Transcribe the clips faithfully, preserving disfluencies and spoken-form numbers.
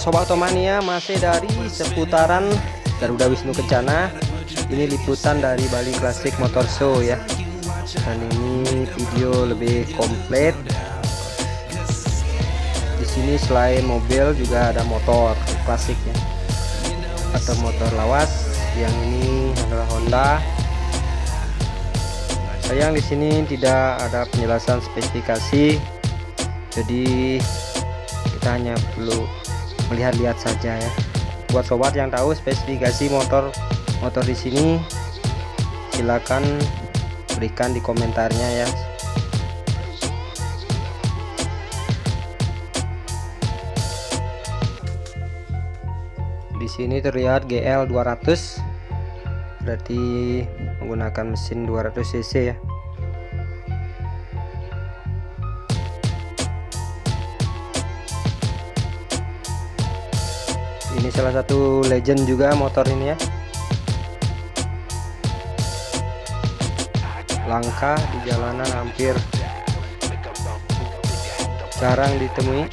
Sobat Otomania, masih dari seputaran Garuda Wisnu Kencana. Ini liputan dari Bali Classic Motor Show ya. Dan ini video lebih komplit. Di sini selain mobil juga ada motor klasik ya, atau motor lawas. Yang ini adalah Honda. Sayang di sini tidak ada penjelasan spesifikasi, jadi kita hanya perlu melihat-lihat saja ya. Buat sobat yang tahu spesifikasi motor motor di sini, silakan berikan di komentarnya ya. Di sini terlihat G L dua ratus, berarti menggunakan mesin dua ratus cc ya. Ini salah satu legend juga motor ini ya, langka di jalanan, hampir jarang ditemui.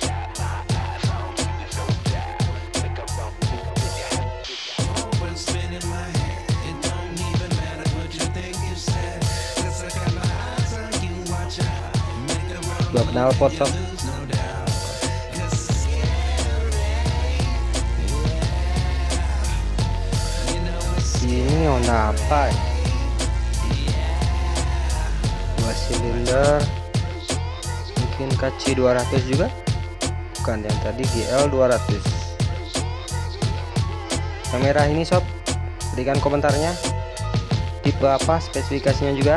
Dua knalpot sob. Ini Honda apa ya? Dua silinder, mungkin K C dua ratus juga, bukan, yang tadi G L dua ratus. Yang merah ini sob, berikan komentarnya, tipe apa, spesifikasinya juga.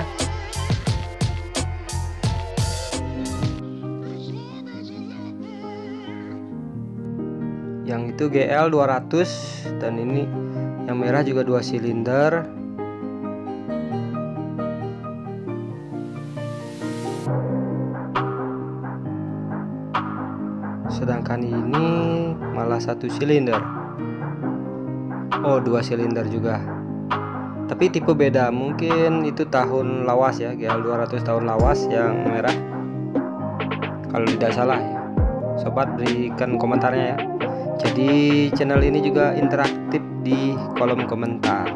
Yang itu G L dua ratus, dan ini yang merah juga dua silinder. Sedangkan ini malah satu silinder. Oh, dua silinder juga. Tapi tipe beda, mungkin itu tahun lawas ya, G L dua ratus tahun lawas yang merah. Kalau tidak salah ya. Sobat berikan komentarnya ya. Jadi channel ini juga interaktif di kolom komentar.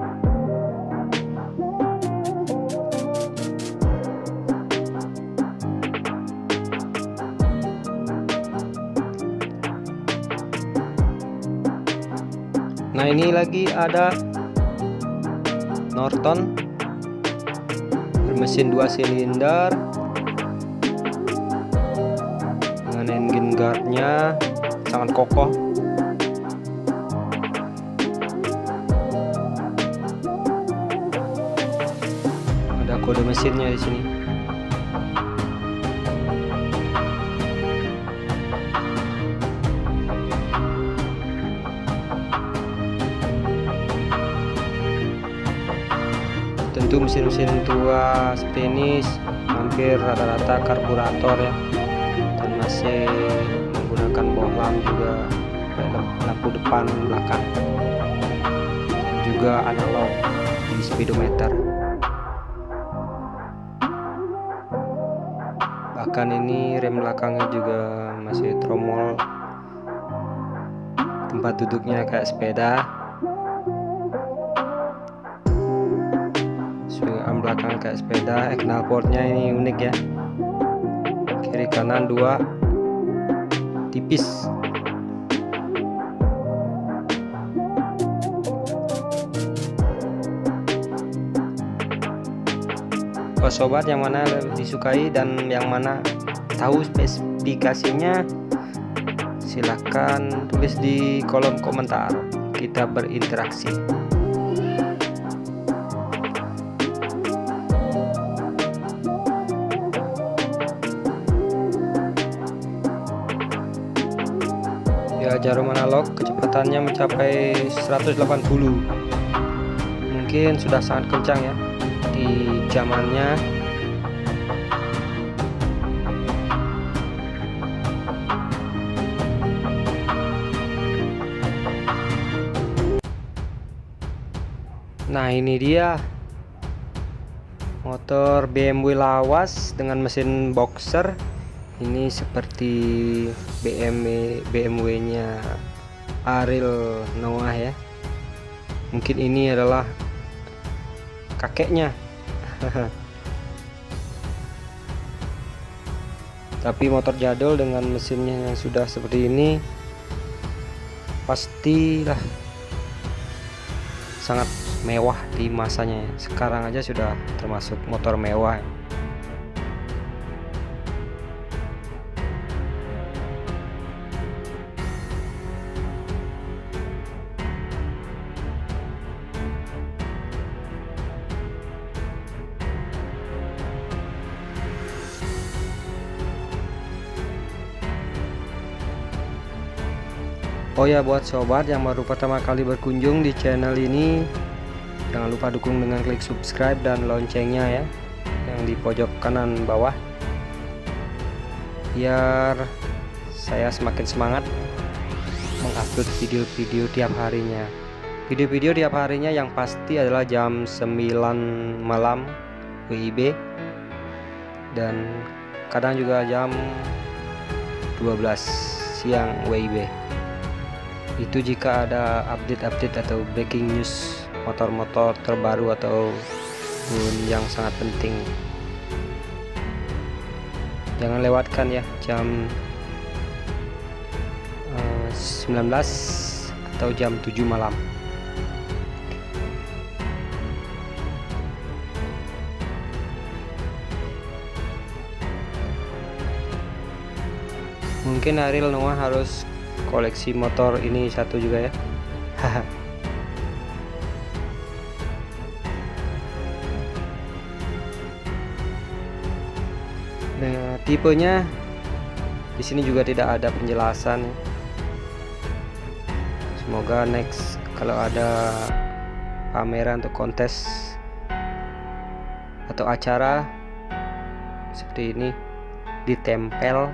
Nah, ini lagi ada Norton bermesin dua silinder dengan engine guardnya sangat kokoh. Ada kode mesinnya di sini. Tentu mesin-mesin tua seperti ini hampir rata-rata karburator ya, dan masih menggunakan bohlam juga, lampu depan belakang, dan juga analog di speedometer. Bahkan ini rem belakangnya juga masih tromol, tempat duduknya kayak sepeda. Swing belakang kayak sepeda. eh, knalpotnya ini unik ya, kiri kanan dua, tipis. Kalau sobat yang mana lebih disukai dan yang mana tahu spesifikasinya, silahkan tulis di kolom komentar, kita berinteraksi. Ya, jarum analog kecepatannya mencapai seratus delapan puluh, mungkin sudah sangat kencang ya di zamannya. Nah, ini dia motor B M W lawas dengan mesin boxer. Ini seperti B M W B M W-nya Ariel Noah ya. Mungkin ini adalah kakeknya. Tapi motor jadul dengan mesinnya yang sudah seperti ini pastilah sangat mewah di masanya. Sekarang aja sudah termasuk motor mewah. Oh ya, buat sobat yang baru pertama kali berkunjung di channel ini, jangan lupa dukung dengan klik subscribe dan loncengnya ya, yang di pojok kanan bawah, biar saya semakin semangat mengupload video-video tiap harinya. Video-video tiap harinya yang pasti adalah jam sembilan malam W I B, dan kadang juga jam dua belas siang W I B. Itu jika ada update-update atau breaking news motor-motor terbaru ataupun yang sangat penting. Jangan lewatkan ya jam uh, sembilan belas atau jam tujuh malam. Mungkin Ariel Noah harus koleksi motor ini satu juga ya. Nah, tipenya di sini juga tidak ada penjelasan. Semoga next kalau ada pameran atau kontes atau acara seperti ini ditempel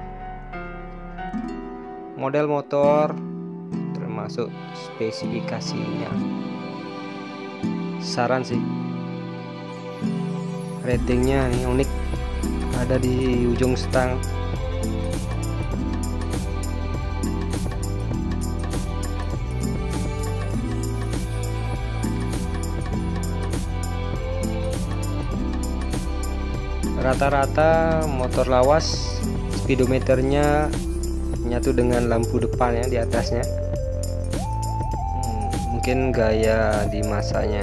model motor termasuk spesifikasinya. Saran sih, ratingnya nih unik, ada di ujung stang. Rata-rata motor lawas speedometernya nyatu dengan lampu depan ya di atasnya. Hmm, mungkin gaya di masanya.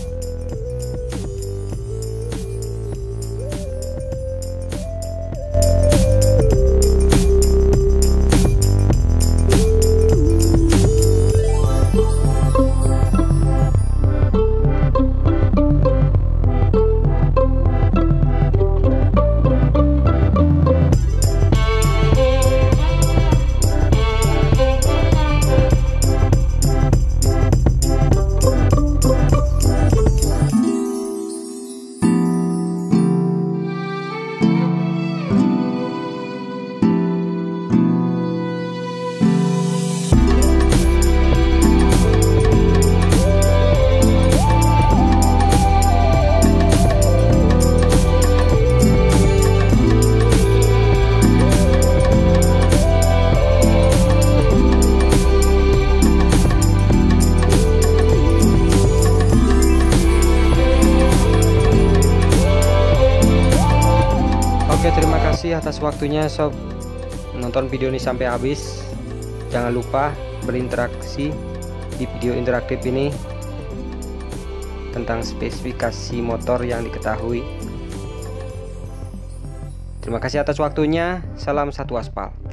Oke, terima kasih atas waktunya sob menonton video ini sampai habis. Jangan lupa berinteraksi di video interaktif ini tentang spesifikasi motor yang diketahui. Terima kasih atas waktunya. Salam satu aspal.